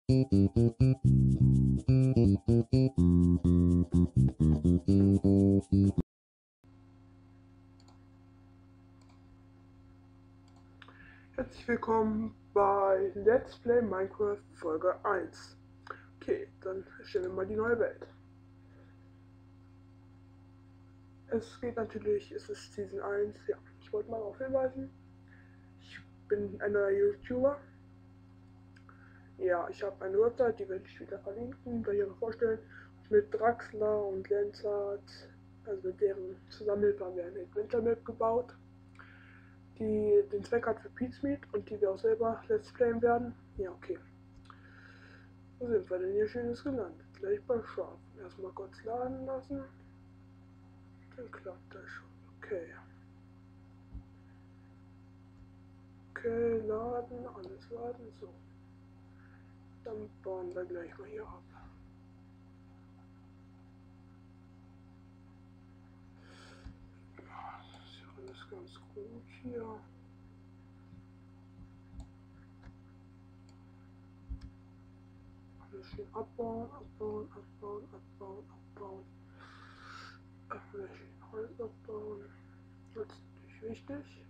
Herzlich willkommen bei Let's Play Minecraft Folge 1. Okay, dann erstellen wir mal die neue Welt. Es geht natürlich, es ist Season 1, ja. Ich wollte mal darauf hinweisen, ich bin ein neuer YouTuber. Ja, ich habe eine Website, die werde ich wieder verlinken, da hier noch vorstellen. Mit Draxler und Lenzart, also mit deren Zusammenhilfe haben wir eine Adventure Map gebaut, die den Zweck hat für Pizmeet und die wir auch selber Let's Playen werden. Ja, okay. Wo sind wir denn hier Schönes gelandet? Gleich bei Schafen. Erstmal kurz laden lassen. Dann klappt das schon. Okay. Okay, laden, alles laden. So. Dann bauen wir gleich mal hier ab. Das ist ja alles ganz gut hier. Alles schön abbauen, abbauen, abbauen, abbauen, abbauen. Schön Holz abbauen. Das ist natürlich wichtig.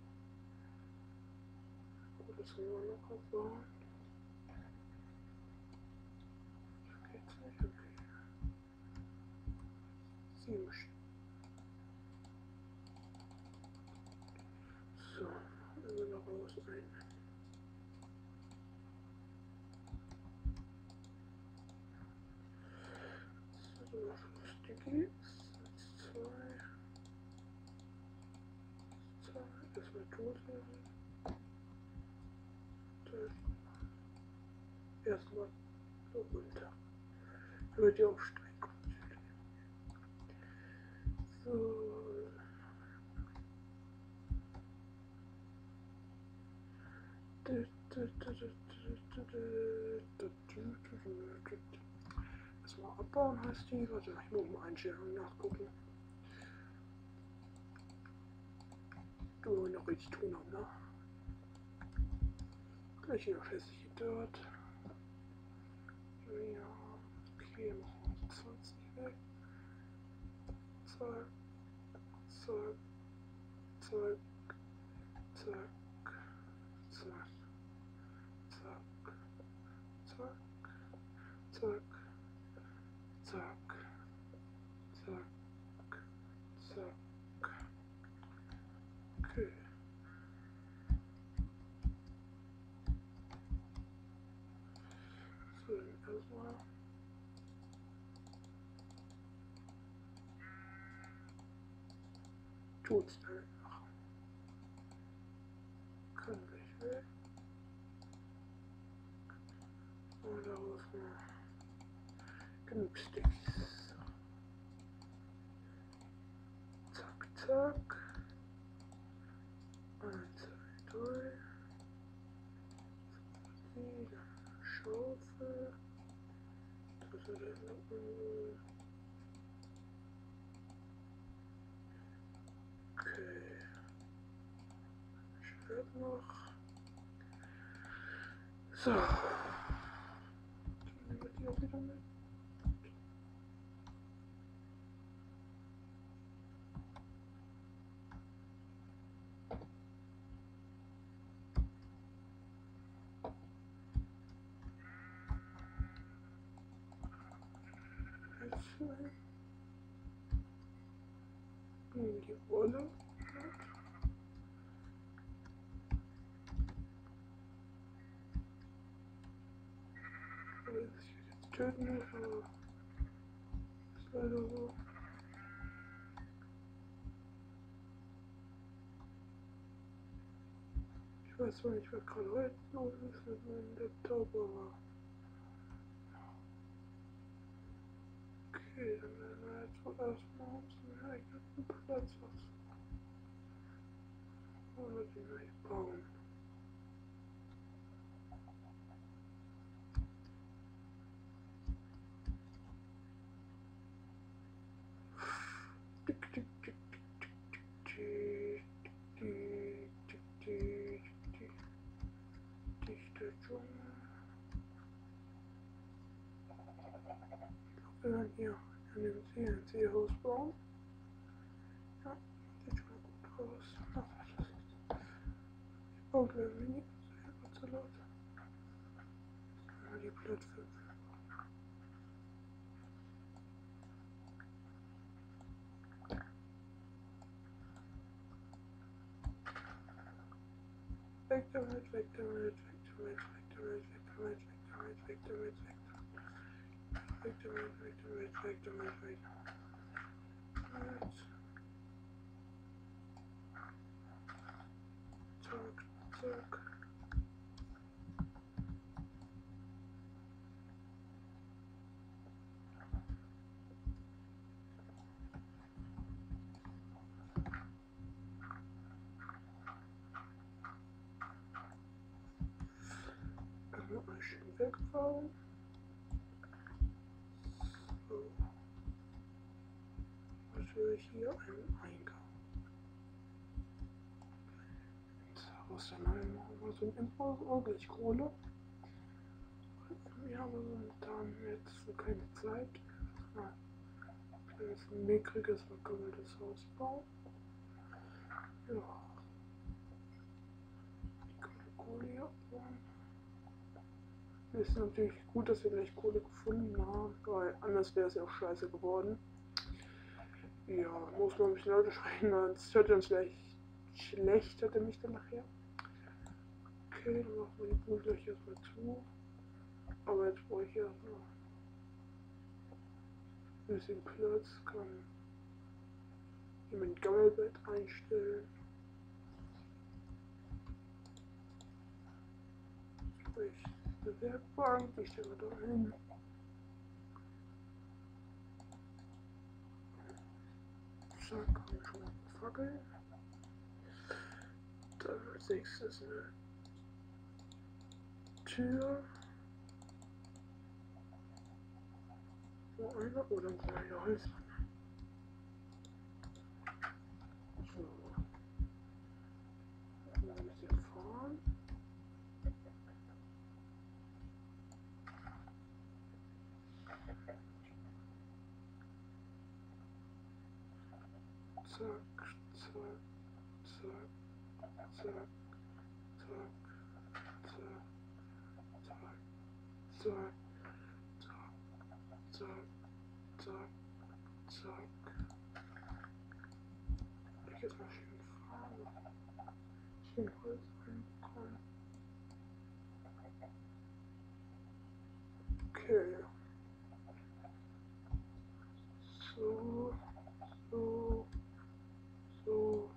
Gut, das können wir noch abbauen. Das geht's nicht, okay. 7 Stück. So, dann wir noch raus ein. So, Sticky. 2. Erstmal tot werden. Erstmal so runter. Über die Aufsteigung. So. Erstmal abbauen heißt die. Warte, ich muss mal Einstellungen nachgucken. Du noch richtig tun haben, ne? Gleich hier noch hässliche Dirt. Ja, okay, machen wir 20 weg. Zack, zack, zack, zack, zack, zack, zack, zack, zack, zack, zack. Okay. So, erstmal. Tut's einfach. Kann gleich weg. Und daraus mal genug Sticks. Zack, zack. 1, 2, 3. Wieder Schaufel. Okay. Schwert noch. So. Dann nehmen wir die auch wieder mit. Die Wolle. Ich will jetzt töten, aber ist leider so. Ich weiß zwar nicht, was gerade heute los ist mit meinem Laptop, aber. Okay, dann werden wir jetzt wohl erstmal uns einen geeigneten Platz aussuchen. Oder den wir hier bauen. Tick, tick, tick, tick, tick, tick, tick, tick, tick, tick, dichter Dschungel. dann hier an dem CNC-Haus bauen. Ja, sieht schon gut aus. Ach, das ist die Baugleich sehr laut. Die Plätze. Weg damit, weg damit, weg damit, weg damit, weg damit, weg damit, weg damit, weg damit, weg damit, weg damit. Zack, zack. Mal schön wegbauen. So. Was will ich hier? Einen Eingang. Ins Haus dann machen wir so ein ordentlich Kohle. Wir haben dann jetzt keine Zeit. Ein kleines mickriges, vergammeltes Haus bauen. Ja. Die Kohle hier abbauen. Es ist natürlich gut, dass wir gleich Kohle gefunden haben, weil anders wäre es ja auch scheiße geworden. Ja, muss man ein bisschen lauter sprechen, sonst hört ihr uns gleich schlecht, hört er mich dann nachher. Okay, dann machen wir die Brühe gleich erstmal zu. Aber jetzt brauche ich erstmal ein bisschen Platz, kann hier mein Gammelbett einstellen. Sprich, eine Werkbank, die stellen wir da hin. Zack, haben wir schon mal eine Fackel. Dann als nächstes eine Tür. So eine oder ein kleiner Holz. So. Dann ein bisschen fahren. Zack, zack, zack, zack, zack, zack, zack, zack, zack, zack, zack. Ich jetzt mal schön fahren. Schön Holz reinbekommen. Okay. So, so, so.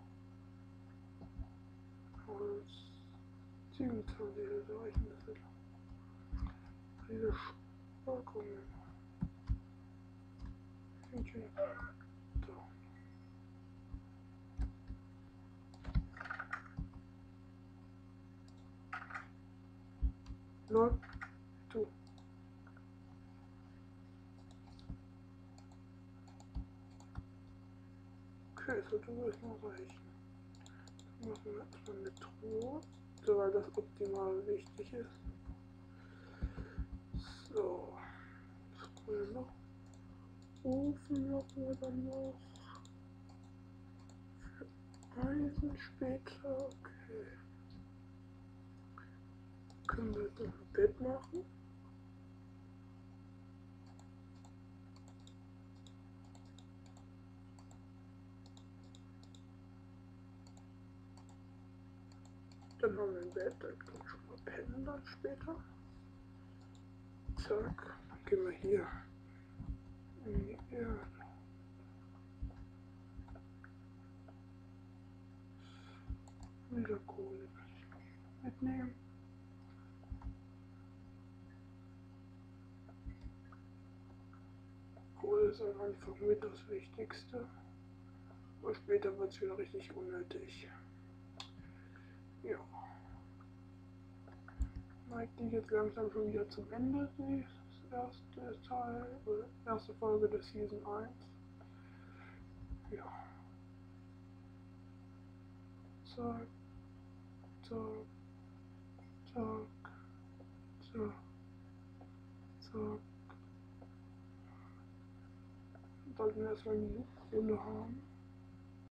Holz. 27, das reichen das nicht. Diese Sparkungen. Okay. So. Läuft. Du. Okay, so du wirst noch reichen. Dann machen wir erstmal eine Truhe, so weil das optimal wichtig ist. So. Was wollen wir noch? Ofen machen wir dann noch. Eisen später, okay. Können wir jetzt noch ein Bett machen? Dann haben wir ein Bett, dann können wir schon mal pennen dann später. Zack, dann gehen wir hier in die Erde. Wieder Kohle mitnehmen. Kohle ist am Anfang mit das Wichtigste. Aber später wird es wieder richtig unnötig. Ja. Neigt die jetzt langsam schon wieder zum Ende, das erste Teil, oder erste Folge der Season 1. Ja. Zack, zack, zack, zack, zack, sollten wir erstmal die Krone haben.